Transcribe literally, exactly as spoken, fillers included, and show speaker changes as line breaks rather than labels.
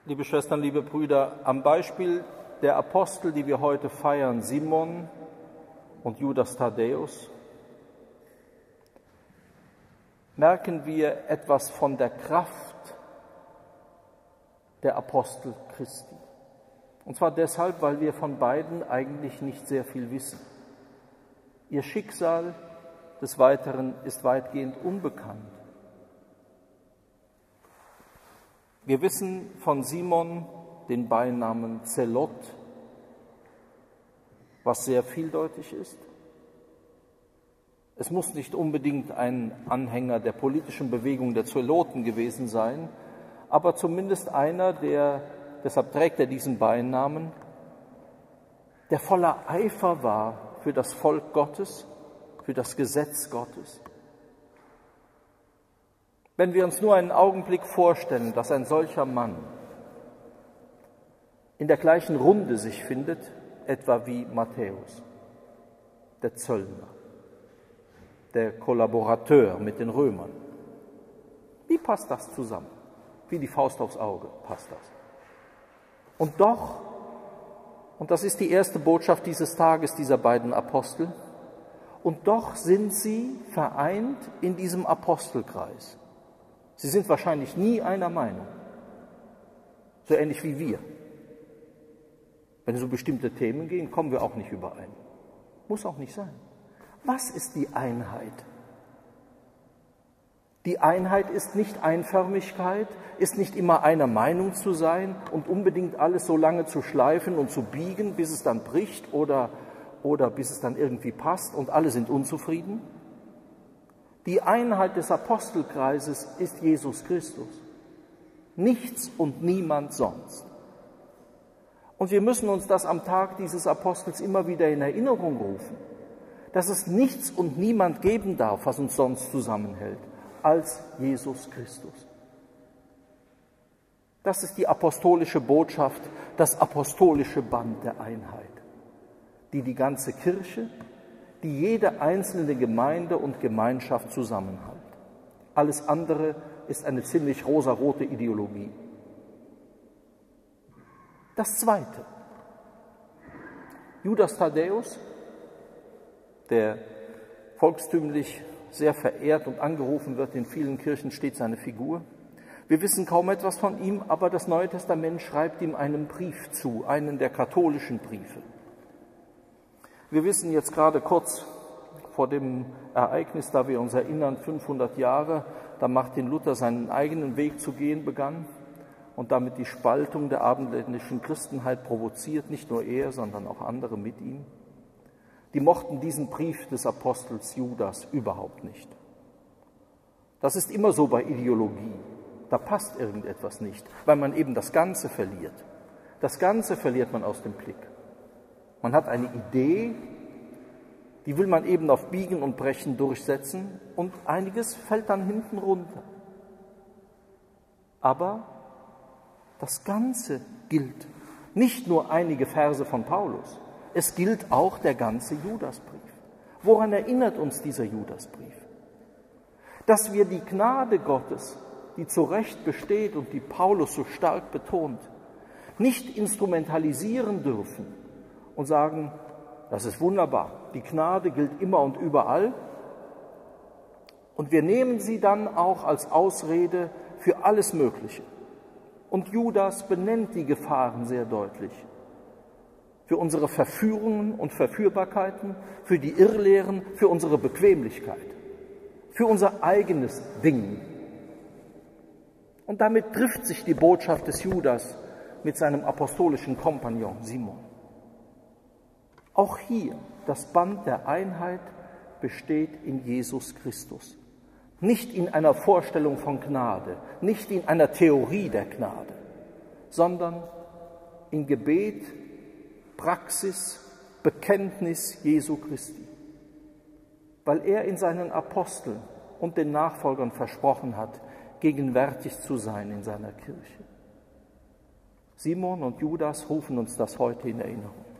Liebe Schwestern, liebe Brüder, am Beispiel der Apostel, die wir heute feiern, Simon und Judas Thaddäus, merken wir etwas von der Kraft der Apostel Christi. Und zwar deshalb, weil wir von beiden eigentlich nicht sehr viel wissen. Ihr Schicksal des Weiteren ist weitgehend unbekannt. Wir wissen von Simon den Beinamen Zelot, was sehr vieldeutig ist. Es muss nicht unbedingt ein Anhänger der politischen Bewegung der Zeloten gewesen sein, aber zumindest einer, der, deshalb trägt er diesen Beinamen, der voller Eifer war für das Volk Gottes, für das Gesetz Gottes. Wenn wir uns nur einen Augenblick vorstellen, dass ein solcher Mann in der gleichen Runde sich findet, etwa wie Matthäus, der Zöllner, der Kollaborateur mit den Römern. Wie passt das zusammen? Wie die Faust aufs Auge passt das. Und doch, und das ist die erste Botschaft dieses Tages dieser beiden Apostel, und doch sind sie vereint in diesem Apostelkreis. Sie sind wahrscheinlich nie einer Meinung, so ähnlich wie wir. Wenn es um bestimmte Themen geht, kommen wir auch nicht überein. Muss auch nicht sein. Was ist die Einheit? Die Einheit ist nicht Einförmigkeit, ist nicht immer einer Meinung zu sein und unbedingt alles so lange zu schleifen und zu biegen, bis es dann bricht oder, oder bis es dann irgendwie passt und alle sind unzufrieden. Die Einheit des Apostelkreises ist Jesus Christus. Nichts und niemand sonst. Und wir müssen uns das am Tag dieses Apostels immer wieder in Erinnerung rufen, dass es nichts und niemand geben darf, was uns sonst zusammenhält, als Jesus Christus. Das ist die apostolische Botschaft, das apostolische Band der Einheit, die die ganze Kirche, die jede einzelne Gemeinde und Gemeinschaft zusammenhält. Alles andere ist eine ziemlich rosarote Ideologie. Das Zweite. Judas Thaddäus, der volkstümlich sehr verehrt und angerufen wird, in vielen Kirchen steht seine Figur. Wir wissen kaum etwas von ihm, aber das Neue Testament schreibt ihm einen Brief zu, einen der katholischen Briefe. Wir wissen jetzt gerade kurz vor dem Ereignis, da wir uns erinnern, fünfhundert Jahre, da Martin Luther seinen eigenen Weg zu gehen begann und damit die Spaltung der abendländischen Christenheit provoziert, nicht nur er, sondern auch andere mit ihm. Die mochten diesen Brief des Apostels Judas überhaupt nicht. Das ist immer so bei Ideologie. Da passt irgendetwas nicht, weil man eben das Ganze verliert. Das Ganze verliert man aus dem Blick. Man hat eine Idee, die will man eben auf Biegen und Brechen durchsetzen und einiges fällt dann hinten runter. Aber das Ganze gilt. Nicht nur einige Verse von Paulus, es gilt auch der ganze Judasbrief. Woran erinnert uns dieser Judasbrief? Dass wir die Gnade Gottes, die zu Recht besteht und die Paulus so stark betont, nicht instrumentalisieren dürfen und sagen, das ist wunderbar, die Gnade gilt immer und überall und wir nehmen sie dann auch als Ausrede für alles Mögliche. Und Judas benennt die Gefahren sehr deutlich. Für unsere Verführungen und Verführbarkeiten, für die Irrlehren, für unsere Bequemlichkeit, für unser eigenes Ding. Und damit trifft sich die Botschaft des Judas mit seinem apostolischen Kompagnon Simon. Auch hier, das Band der Einheit besteht in Jesus Christus. Nicht in einer Vorstellung von Gnade, nicht in einer Theorie der Gnade, sondern in Gebet, Praxis, Bekenntnis Jesu Christi. Weil er in seinen Aposteln und den Nachfolgern versprochen hat, gegenwärtig zu sein in seiner Kirche. Simon und Judas rufen uns das heute in Erinnerung.